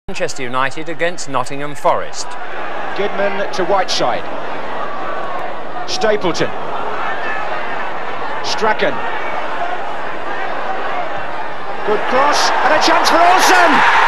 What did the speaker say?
Manchester United against Nottingham Forest. Goodman to Whiteside. Stapleton. Strachan. Good cross and a chance for Olsen.